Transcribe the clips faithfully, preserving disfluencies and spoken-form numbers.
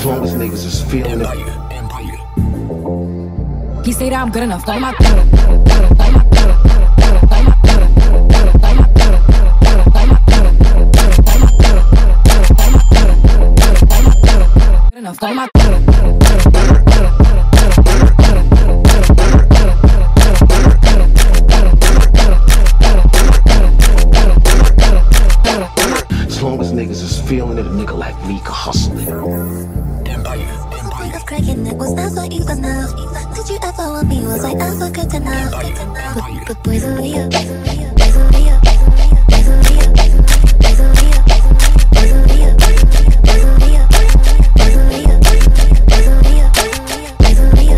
As long as niggas is feeling it. He say that I'm good enough. Throw my enough. Throw my As long as niggas is feeling it, a nigga like me can hustle it. Cracking it was never enough. Did you ever want me? Was I ever good enough? But, but boys are real, boys are real, boys are real, boys are real, boys are real, boys are real, boys are real, boys are real, boys are real, boys are real, boys are real,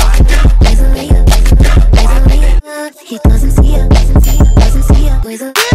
he doesn't see it, doesn't see it, doesn't see it, boys are